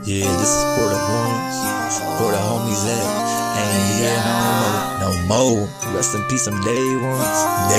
Yeah, this is for the ones, for the homies that ain't here no more. Rest in peace, some day ones,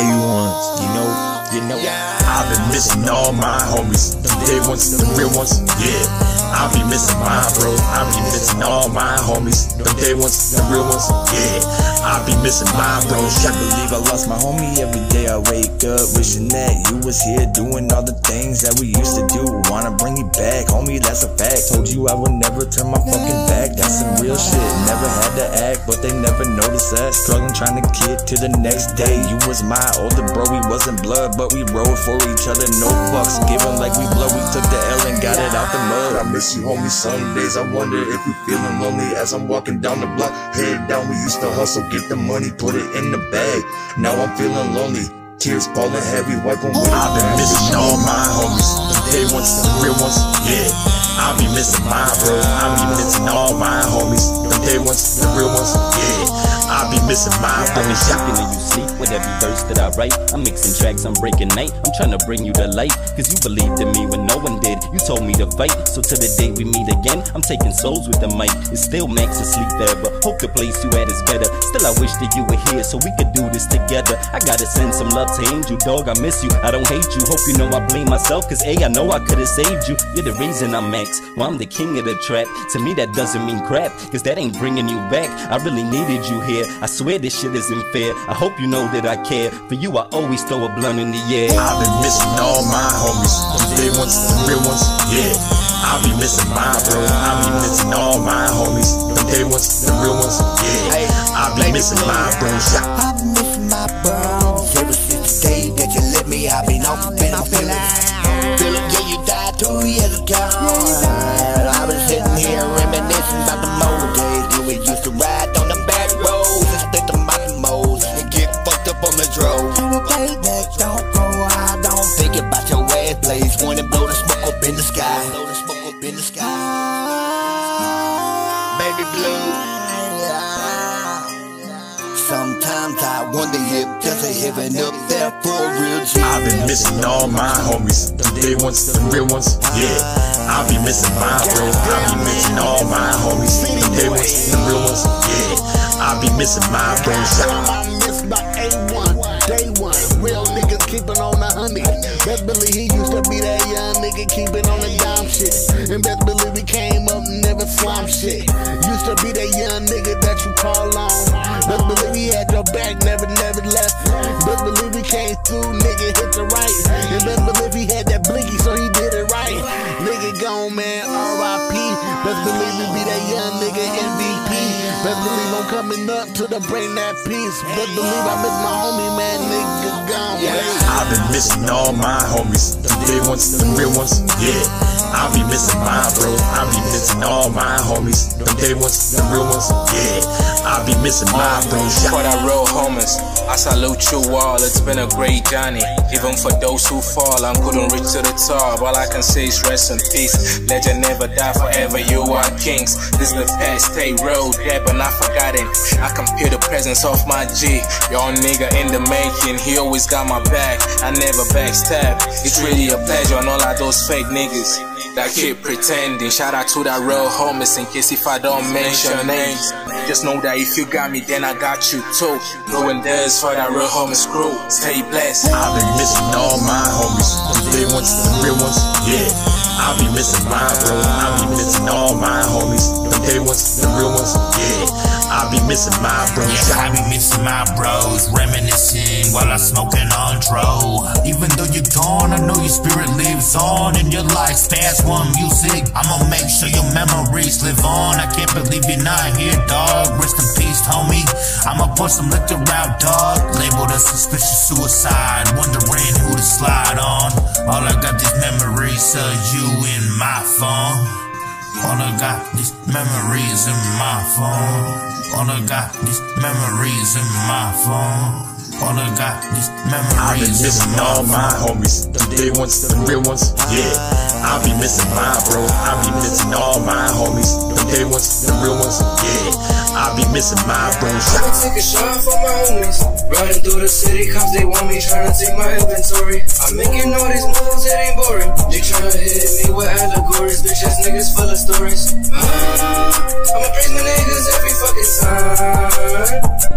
you know. I've been missing all my homies, them day ones, the real ones, yeah. I'll be missing my bro, I'll be missing all my homies, them day ones, the real ones, yeah. I'll be missing my bro. Can't believe I lost my homie. Every day I wake up wishing that you was here doing all the things that we used to do. Wanna bring you back, homie, that's a fact. Told you I would never turn my fucking back. That's some real shit, never had to act, but they never noticed that. Struggling trying to get to the next day. You was my older bro, we wasn't blood, but we rode for each other. No fucks given like we blood. We took the L and got it out the mud. I miss you, homie. Some days I wonder if you feeling lonely as I'm walking down the block. Head down, we used to hustle, get the money, put it in the bag. Now I'm feeling lonely, tears falling heavy, wipe them with. I've been missing all my homies, the day ones, the real ones, yeah. I'll be missing my bro, I'll be missing all my homies, the day ones, the real ones, yeah. I'll be missing my bro. I've been shopping and you sleep with every verse that I write. I'm mixing tracks, I'm breaking night. I'm trying to bring you the light, cause you believed in me when no one did. You told me to fight, so to the day we meet again, I'm taking souls with the mic. It's still Max asleep there, but hope the place you at is better. Still I wish that you were here so we could do this together. I gotta send some love to Angel, dog, I miss you. I don't hate you, hope you know I blame myself, cause I know I could've saved you. You're the reason I'm Max, well I'm the king of the trap. To me that doesn't mean crap, cause that ain't bringing you back. I really needed you here, I swear this shit isn't fair. I hope you know that I care. For you I always throw a blunt in the air. I've been missing all my homies, them day ones, the real ones, yeah. I'll be missing my bro, I'll be missing all my homies, them day ones, the real ones, yeah. I'll be missing my bro. I've been missing my bro ever since the day that you let me. I've been off, been feeling, yeah, you died 2 years ago. I've been sitting here reminiscing about the old days when we used to ride on the back roads and split the mountain moles and get fucked up on the drove. And the day that don't go, I don't think about your ass place. Wanna blow the smoke up in the sky, blow the smoke up in the sky, baby blue. Sometimes I wonder if there's a heaven up there for a real G. I've been missing all my homies, them day ones, the real ones, yeah. I'll be missing my bro, I'll be missing all my homies, them day ones, the real ones, yeah. I'll be missing my bro. I miss my A1, day one, real niggas keeping on the honey. Best believe he used to be that young nigga keeping on the dime shit. And best believe we came up and never slime shit. Used to be that young nigga that you call on. Best believe he had your back, never left. Best believe we came through, nigga hit the right. And best believe he had that blinky, so he did it right. Nigga gone, man, R.I.P. Best believe we be that young nigga MVP. Best believe I'm coming up to the bring that peace. Best believe I miss my homie, man, nigga gone, man. I've been missing all my homies, them day ones, the real ones, yeah. I'll be missing my bro, I'll be missing all my homies, them day ones, the real ones, yeah. I'll be missing my bro. For the real Homys, I salute you all. It's been a great journey. Even for those who fall and couldn't reach to the top, all I can say is rest in peace. Legend never die, forever you are kings. This is the past, stay real, dead but not forgotten. I compare the presence of my G, your nigga in the making. He always got my back, I never backstab. It's really a pleasure on all of those fake niggas that keep pretending. Shout out to the real Homys, in case if I don't mention names. Just know that if you got me, then I got you too. Doing this for the real Homys crew. Stay blessed. I've been missing all my homies, them day ones, the real ones, yeah. I'll be missing my bro, I'll be missing all my homies, them day ones, the real ones, yeah. I'll be missing my bros. Yeah, I be missing my bros, reminiscing while I'm smoking on dro. Even though you're gone, I know your spirit lives on in your life. Fast one music, I'ma make sure your memories live on. I can't believe you're not here, dog. Rest in peace, homie. I'ma pour some liquor out, dog. Labeled a suspicious suicide, wondering who to slide on. All I got these memories of you in my phone. All I got these memories in my phone. All I got these memories in my phone. All I got these memories. I've been missing all my homies, them day ones, the real ones, yeah. I'll be missing my bro, I'll be missing all my homies, them day ones, the real ones, yeah. I'll be missing my bros. I'ma take a shot for my homies. Riding through the city, cops they want me, trying to take my inventory. I'm making all these moves, it ain't boring. They tryna hit me with allegories, bitch ass niggas full of stories. I'ma praise my niggas every fucking time.